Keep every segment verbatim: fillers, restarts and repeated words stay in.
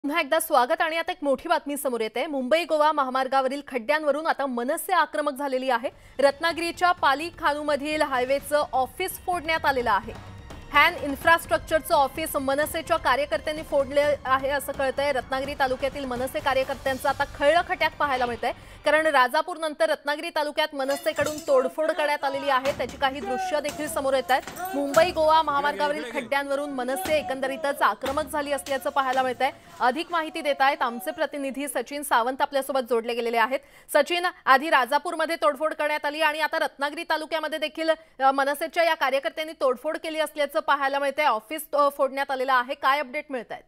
पुन्हा एकदा स्वागत आणि आता एक मोठी बातमी समोर येते। मुंबई गोवा महामार्गावरील खड्ड्यांवरून आता मनसे आक्रमक झालेली आहे। रत्नागिरीच्या पाली खानूमधील हायवेचं ऑफिस फोडण्यात आलेलं आहे। हॅन इन्फ्रास्ट्रक्चरचं ऑफिस मनसेच्या कार्यकर्त्यांनी फोडले आहे असं कळतंय। रत्नागिरी तालुक्यातील मनसे कार्यकर्त्यांचं आता खळखट्याक पाहायला मिळतंय, कारण राजापूर नंतर रत्नागिरी तालुक्यात मनसेकडून तोडफोड करण्यात आलेली आहे। त्याची काही दृश्य देखील समोर येत आहेत। मुंबई गोवा महामार्गावरील खड्ड्यांवरून मनसे एकंदरीतच आक्रमक झाली असल्याचं पाहायला मिळतंय। अधिक माहिती देत आहेत आमचे प्रतिनिधी सचिन सावंत आपल्यासोबत जोडले गेलेले आहेत। सचिन, आधी राजापूरमध्ये तोडफोड करण्यात आली आणि आता रत्नागिरी तालुक्यामध्ये देखील मनसेच्या या कार्यकर्त्यांनी तोडफोड केली असल्याचं पाहायला मिळतंय। ऑफिस फोडण्यात आलेलं आहे, काय अपडेट मिळतायत?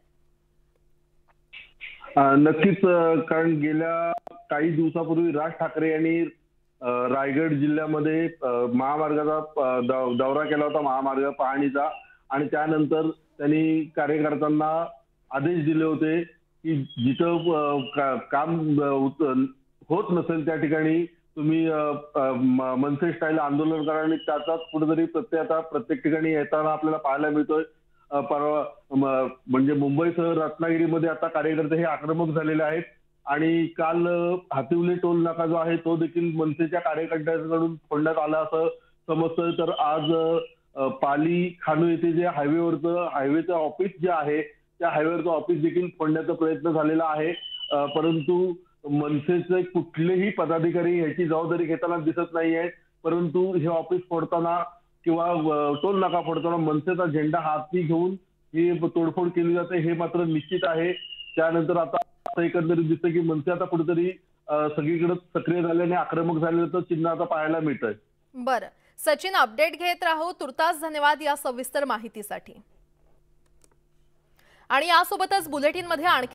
नक्कीच, कारण गेल्या काही दिवसापूर्वी राज ठाकरे यांनी रायगड जिल्ह्यामध्ये महामार्गाचा दौरा केला होता, महामार्ग पाहणीचा, आणि त्यानंतर त्यांनी कार्यकर्त्यांना आदेश दिले होते की जिथं काम होत नसेल त्या ठिकाणी तुम्ही मनसे स्टाईल आंदोलन करा। आणि त्याचाच कुठेतरी प्रत्यय आता प्रत्येक ठिकाणी येताना आपल्याला पाहायला मिळतोय। परवा म्हणजे मुंबईसह रत्नागिरीमध्ये आता कार्यकर्ते हे आक्रमक झालेले आहेत आणि काल हातिवले टोल नाका जो आहे तो देखील मनसेच्या कार्यकर्त्यांकडून फोडण्यात आला असं समजतंय। तर आज पाली खानू येथे जे हायवेवरचं हायवेचं ऑफिस जे आहे त्या हायवेवरचं ऑफिस देखील फोडण्याचा प्रयत्न झालेला आहे, परंतु मनसेचे कुठलेही पदाधिकारी याची जबाबदारी घेताना दिसत नाहीये। परंतु हे ऑफिस फोडताना किंवा टोल नाका फोडताना मनसेचा झेंडा हाती घेऊन ही तोडफोड केली जाते हे मात्र निश्चित आहे। त्यानंतर आता असं एकंदरीत दिसतं की मनसे आता कुठेतरी सगळीकडे सक्रिय झाल्याने आक्रमक झाल्याचं चिन्ह आता पाहायला मिळतंय। बरं सचिन, अपडेट घेत राहू। तुर्तास धन्यवाद या सविस्तर माहितीसाठी। आणि यासोबतच बुलेटिनमध्ये आणखी